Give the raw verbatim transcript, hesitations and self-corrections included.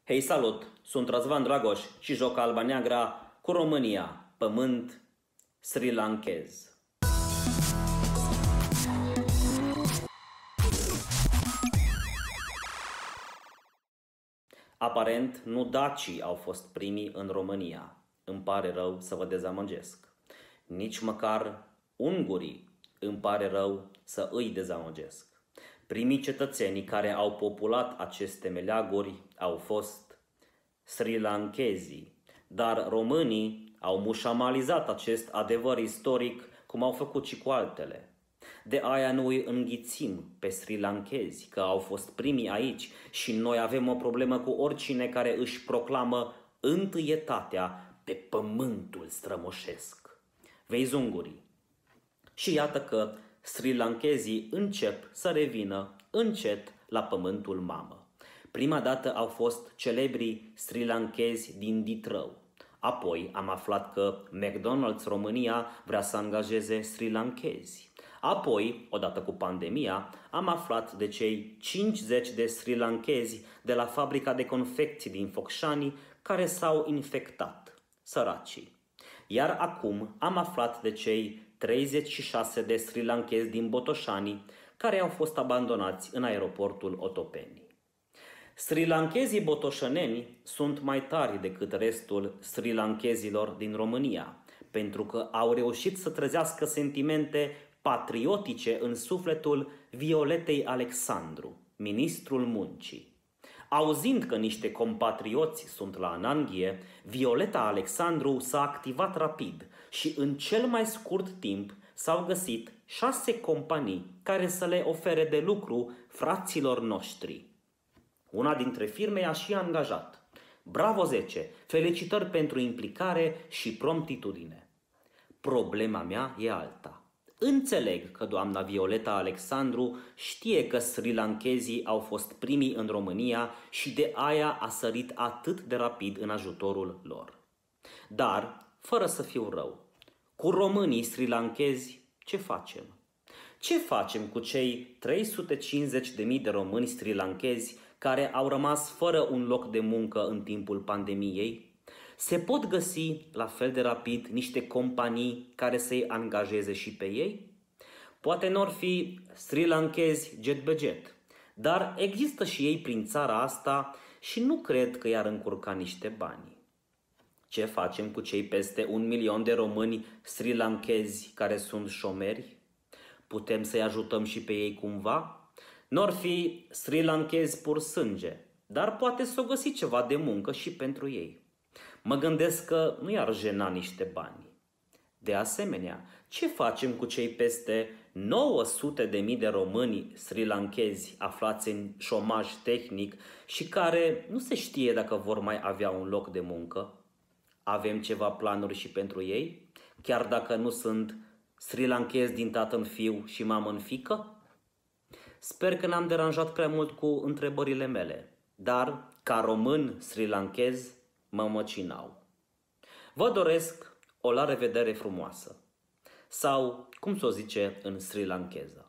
Hei, salut! Sunt Răzvan Dragoș și joc Alba Neagra cu România, pământ sri lankez. Aparent, nu dacii au fost primii în România. Îmi pare rău să vă dezamăgesc. Nici măcar ungurii îmi pare rău să îi dezamăgesc. Primii cetățenii care au populat aceste meleaguri au fost sri lankezii, dar românii au mușamalizat acest adevăr istoric cum au făcut și cu altele. De aia nu îi înghițim pe sri lankezi că au fost primii aici și noi avem o problemă cu oricine care își proclamă întâietatea pe pământul strămoșesc. Vezi, ungurii. Și iată că sri lankezii încep să revină încet la pământul mamă. Prima dată au fost celebrii sri lankezi din Ditrău. Apoi am aflat că McDonald's România vrea să angajeze sri lankezi. Apoi, odată cu pandemia, am aflat de cei cincizeci de sri lankezi de la fabrica de confecții din Focșani care s-au infectat, săracii. Iar acum am aflat de cei treizeci și șase de sri lankezi din Botoșani care au fost abandonați în aeroportul Otopeni. Sri lankezii botoșăneni sunt mai tari decât restul sri lankezilor din România, pentru că au reușit să trezească sentimente patriotice în sufletul Violetei Alexandru, ministrul muncii. Auzind că niște compatrioți sunt la ananghie, Violeta Alexandru s-a activat rapid și în cel mai scurt timp s-au găsit șase companii care să le ofere de lucru fraților noștri. Una dintre firme a și angajat. Bravo zece! Felicitări pentru implicare și promptitudine. Problema mea e alta. Înțeleg că doamna Violeta Alexandru știe că sri lankezii au fost primii în România și de aia a sărit atât de rapid în ajutorul lor. Dar, fără să fiu rău, cu românii sri lankezi ce facem? Ce facem cu cei trei sute cincizeci de mii de români sri lankezi care au rămas fără un loc de muncă în timpul pandemiei? Se pot găsi la fel de rapid niște companii care să-i angajeze și pe ei? Poate n-or fi sri lankezi jet be jet, dar există și ei prin țara asta și nu cred că i-ar încurca niște bani. Ce facem cu cei peste un milion de români sri lankezi care sunt șomeri? Putem să-i ajutăm și pe ei cumva? N-or fi sri lankezi pur sânge, dar poate s-o găsi ceva de muncă și pentru ei. Mă gândesc că nu i-ar jena niște bani. De asemenea, ce facem cu cei peste nouă sute de mii de români sri lankezi aflați în șomaj tehnic și care nu se știe dacă vor mai avea un loc de muncă? Avem ceva planuri și pentru ei, chiar dacă nu sunt sri lankezi din tată în fiu și mamă în fiică? Sper că n-am deranjat prea mult cu întrebările mele, dar ca român sri lankez mă măcinau. Vă doresc o la revedere frumoasă, sau cum s-o zice în sri lankeză.